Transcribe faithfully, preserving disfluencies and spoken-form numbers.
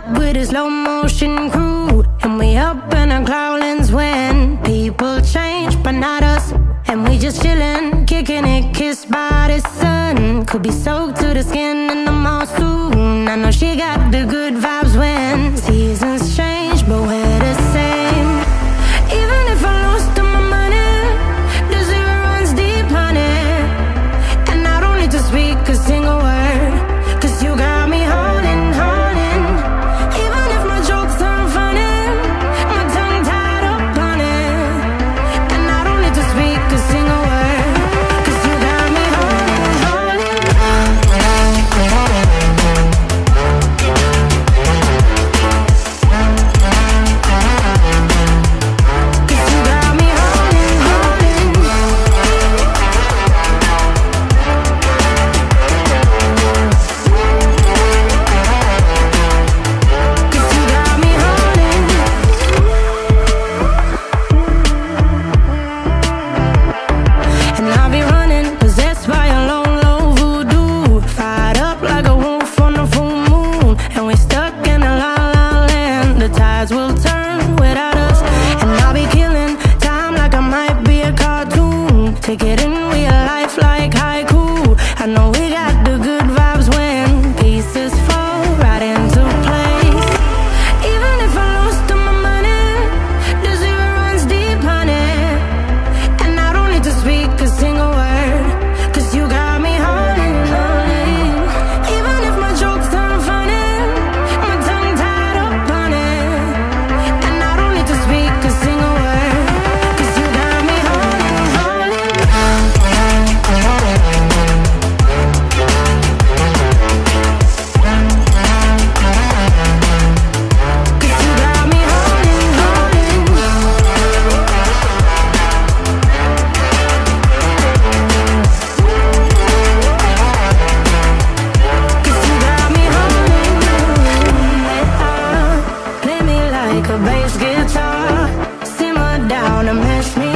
with a slow motion crew, and we up in our growlings when people change, but not us. And we just chillin', kicking it, kissed by the sun. Could be soaked to the skin in the mall soon. I know she got the good vibes when seasons change, but we're the same. Even if I lost all my money, the zero runs deep, honey. And I don't need to speak a single word, cause you got me holding, holding. Even if my jokes aren't funny, my tongue tied up on it. And I don't need to speak a single word, cause you got me holding, holding. Cause you got me holding, holding. Cause you got me holding. And I'll be running, possessed by a low, low voodoo. Fired up like a wolf on a full moon. And we're stuck in a la la land. The tides will turn without us. And I'll be killing time like I might be a cartoon. Take it in real life like haiku. I know we got the good vibes when pieces fall right into place. Even if I lost all my money, the zero runs deep, honey. And I don't need to speak a single word, cause you got me holding, holding. Even if my jokes aren't funny, my tongue tied up on it. And I don't need to speak a single word, cause you got me holding, holding. Cause you got me holding, holding. Cause you got me holding. Play me like a bass guitar, simmer down and mash me